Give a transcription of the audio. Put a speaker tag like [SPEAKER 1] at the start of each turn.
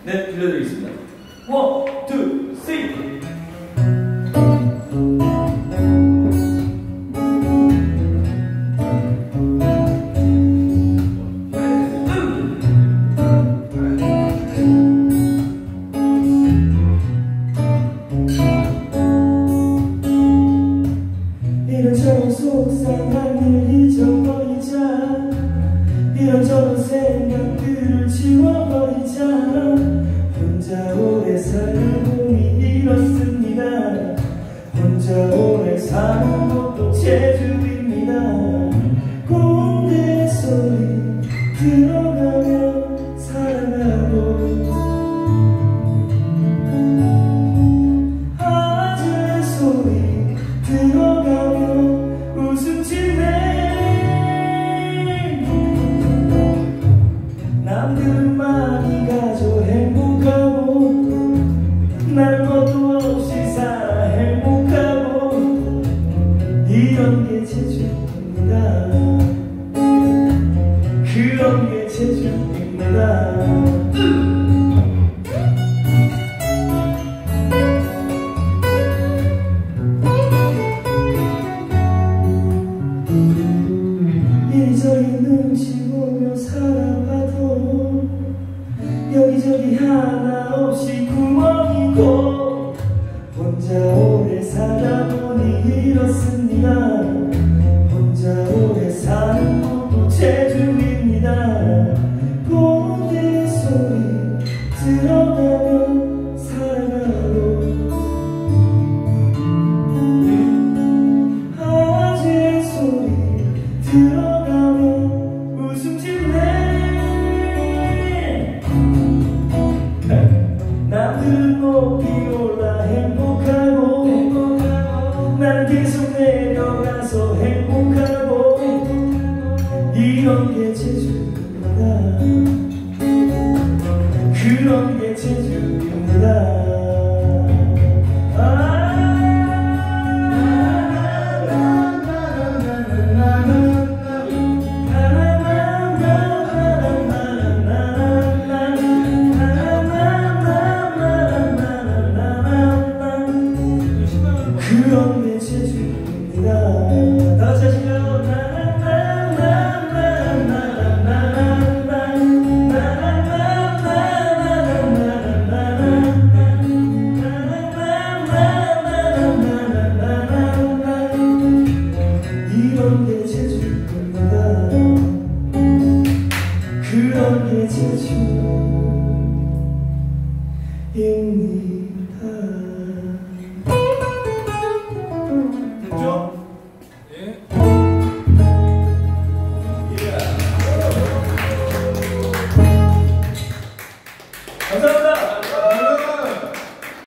[SPEAKER 1] 네, 들려드리겠습니다. 원, 투, 쓰리.
[SPEAKER 2] 이런저런 속상한 일 잊어버리자. 이런저런 생각들을 지워버리자. 혼자 오래 살고니 이렇습니다. 혼자 오래 사는 것도 재주입니다. 꼰대 소리 들어가면 사랑하고, 아재 소리 들어가면 웃음 짓네. 남들은 많이 가져 행복하고, 나는 것도 없이 살아 행복하고. 이런 게 재주입니다. 그런 게 재주입니다. 이리저리 눈치 보며 살아봐도 여기저기 하나 없이 구멍이고. 혼자 오래 살다 보니 이렇습니다. 혼자 오래 사는 것도 재주입니다. 꼰대 소리 들어가면 사랑하고, 아재 소리 들어가면 웃음 짓네. 남들은 높이 올라 행복하고, 나는 계속 내려가서 행복하고. 이런 게 재주입니다. 그런 게 재주입니다. 그런 게 재주입니다. 다 같이 하실까요? 이런 게 재주입니다. 그런 게 재주입니다.
[SPEAKER 1] 됐죠? 예.